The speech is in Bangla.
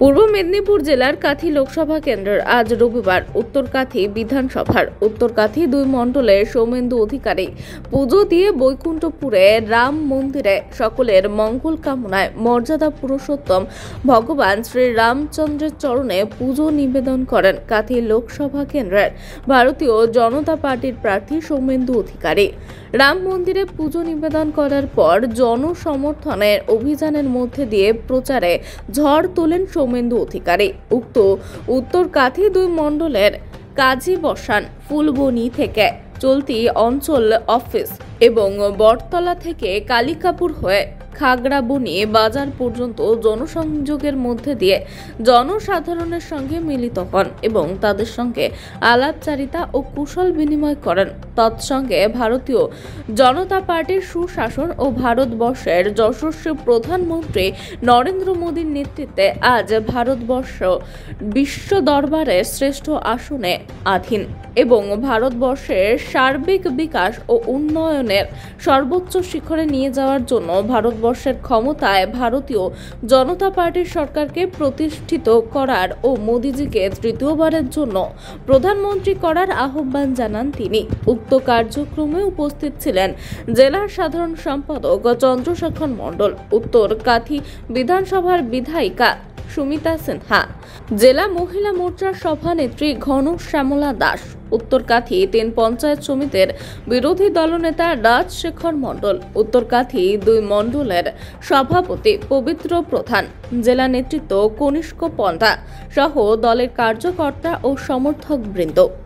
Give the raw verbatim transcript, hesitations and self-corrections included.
পূর্ব মেদিনীপুর জেলার কাথি লোকসভা কেন্দ্রের আজ রবিবার উত্তর কাথি বিধানসভার উত্তর কাথি দুই মণ্ডলের সৌমেন্দু অধিকারী পুজো দিয়ে বৈকুণ্ঠপুরে রাম মন্দিরে সকলের মঙ্গল কামনায় মর্যাদা পুরুষোত্তম ভগবান শ্রী রামচন্দ্রের চরণে পুজো নিবেদন করেন কাথি লোকসভা কেন্দ্রের ভারতীয় জনতা পার্টির প্রার্থী সৌমেন্দু অধিকারী। রাম মন্দিরে পুজো নিবেদন করার পর জনসমর্থনের অভিযানের মধ্যে দিয়ে প্রচারে ঝড় তোলেন সৌমেন্দু অধিকারী। উক্ত উত্তর কাথি দুই মণ্ডলের কাজী বসান ফুলবনি থেকে চলতি অঞ্চল অফিস এবং বটতলা থেকে কালিকাপুর হয়ে খাগড়াবনি বাজার পর্যন্ত জনসংযোগের মধ্যে দিয়ে জনসাধারণের সঙ্গে মিলিত হন এবং তাদের সঙ্গে আলাপচারিতা ও কুশল বিনিময় করেন। তৎসঙ্গে ভারতীয় জনতা পার্টির সুশাসন ও ভারতবর্ষের যশস্বী প্রধানমন্ত্রী নরেন্দ্র মোদীর নেতৃত্বে আজ ভারতবর্ষ বিশ্ব দরবারের শ্রেষ্ঠ আসনে আধীন এবং ভারতবর্ষের সার্বিক বিকাশ ও উন্নয়নের সর্বোচ্চ শিখরে নিয়ে যাওয়ার জন্য ভারতবর্ষের ক্ষমতায় ভারতীয় জনতা পার্টির সরকারকে প্রতিষ্ঠিত করার ও মোদিজিকে তৃতীয়বারের জন্য প্রধানমন্ত্রী করার আহ্বান জানান তিনি। উক্ত কার্যক্রমে উপস্থিত ছিলেন জেলার সাধারণ সম্পাদক চন্দ্রশেখর মণ্ডল, উত্তর কাথি বিধানসভার বিধায়িকা সুমিতা সিনহা, জেলা মহিলা মোর্চার সভানেত্রী ঘন শ্যামলা দাস, উত্তর কাথি তিন পঞ্চায়েত সমিতির বিরোধী দলনেতা রাজশেখর মণ্ডল, উত্তর কাথি দুই মণ্ডলের সভাপতি পবিত্র প্রধান, জেলা নেতৃত্ব কনিষ্ক পন্ডা সহ দলের কার্যকর্তা ও সমর্থক বৃন্দ।